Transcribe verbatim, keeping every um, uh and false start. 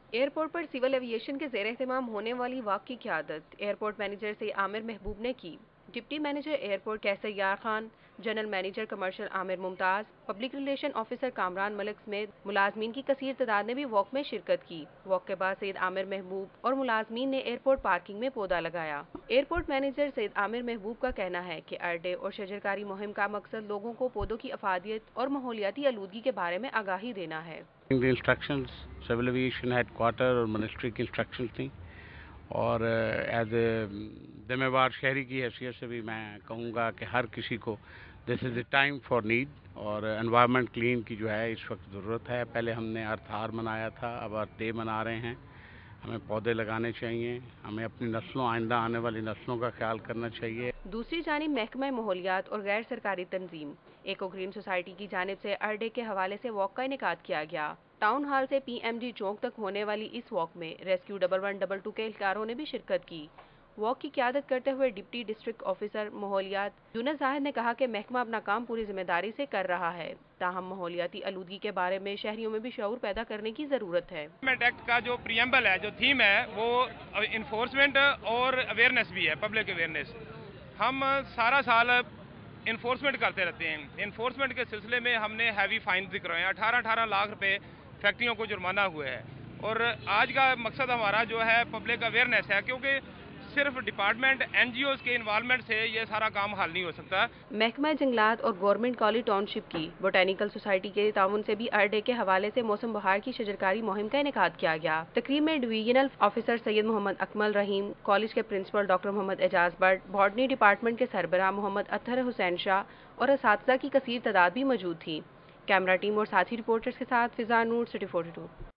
Airport پر civil aviation کے زیر اہتمام ہونے والی واک کی قیادت ایئرپورٹ مینیجر سے عامر محبوب نے کی۔ Deputy manager airport Qaisar Yar Khan, general manager commercial Amir Mumtaz, public relation officer Kamran Malik سمیت ملازمین کی کثیر تعداد نے بھی واک میں شرکت کی۔ واک کے بعد سید عامر محبوب اور ملازمین نے ایئرپورٹ پارکنگ میں پودا لگایا۔ ایئرپورٹ مینیجر سید عامر محبوب کا کہنا ہے کہ اڈے اور شجرکاری مہم کا مقصد لوگوں کو پودوں کی افادیت اور ماحولیاتی آلودگی کے بارے میں آگاہی دینا ہے۔ The instructions, Civil Aviation Headquarter اور منسٹری کی انسٹرکشنز تھیں، اور ایز اے ذمہ وار شہری کی حیثیت سے بھی میں کہوں گا کہ ہر کسی کو this is a time for need, اور انوائرمنٹ کلین کی جو ہے اس وقت ضرورت ہے۔ پہلے ہم نے ارتھ آور منایا تھا، اب ارتھ ڈے منا رہے ہیں۔ ہمیں پودے لگانے چاہیے، ہمیں اپنی نسلوں آئندہ آنے والی نسلوں کا خیال کرنا چاہیے۔ دوسری جانب محکمہ ماحولیات اور غیر سرکاری تنظیم ایکو گرین سوسائٹی کی جانب سے ارتھ ڈے کے حوالے سے واک کا انعقاد کیا گیا۔ ٹاؤن ہال سے پی ایم جی چوک تک ہونے والی اس واک میں rescue double one double two کے اہلکاروں نے بھی شرکت کی۔ واک کی قیادت کرتے ہوئے ڈپٹی ڈسٹرکٹ آفیسر ماحولیات یونس زاہد نے کہا کہ محکمہ اپنا کام پوری ذمہ داری سے کر رہا ہے، تاہم ماحولیاتی آلودگی کے بارے میں شہریوں میں بھی شعور پیدا کرنے کی ضرورت ہے۔ انوائرمنٹ ایکٹ کا جو پریمبل ہے، جو تھیم ہے، وہ انفورسمنٹ اور اویئرنیس بھی ہے، پبلک اویئرنیس۔ ہم سارا سال انفورسمنٹ کرتے رہتے ہیں۔ انفورسمنٹ کے سلسلے میں ہم نے ہیوی فائن ذکر ہوئے ہیں، اٹھارہ اٹھارہ لاکھ روپے فیکٹریوں کو جرمانہ ہوئے ہیں، اور آج کا مقصد ہمارا جو ہے پبلک اویئرنیس ہے، کیونکہ صرف ڈپارٹمنٹ این جی اوز کے انوالومنٹ سے یہ سارا کام حل نہیں ہو سکتا۔ محکمہ جنگلات اور گورنمنٹ کالج ٹاؤن شپ کی بوٹینیکل سوسائٹی کے تعاون سے بھی ارتھ ڈے کے حوالے سے موسم بہار کی شجرکاری مہم کا انعقاد کیا گیا۔ تقریب میں divisional officer Syed Muhammad Akmal Rahim, college کے principal doctor Muhammad Ijaz Butt, botany department کے سربراہ محمد اطہر حسین شاہ اور اساتذہ کی کثیر تعداد بھی موجود تھی۔ کیمرہ ٹیم اور ساتھی رپورٹرز کے ساتھ فضا نور، سٹی فورٹی ٹو۔